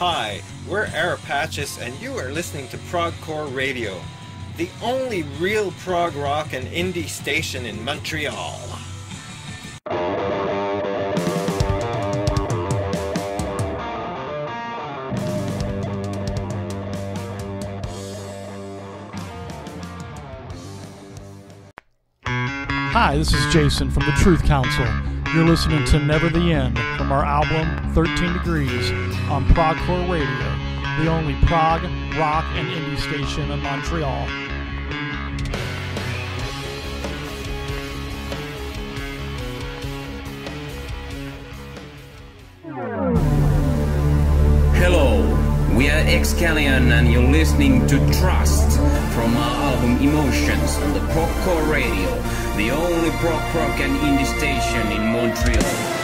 Hi, we're Arapatches and you are listening to Progcore Radio, the only real prog rock and indie station in Montreal. Hi, this is Jason from the Truth Council. You're listening to Never the End from our album 13 Degrees on Progcore Radio, the only prog, rock, and indie station in Montreal. Hello, we are Excalion and you're listening to Trust from our album Emotions on the Progcore Radio, the only prog rock and indie station in Montreal.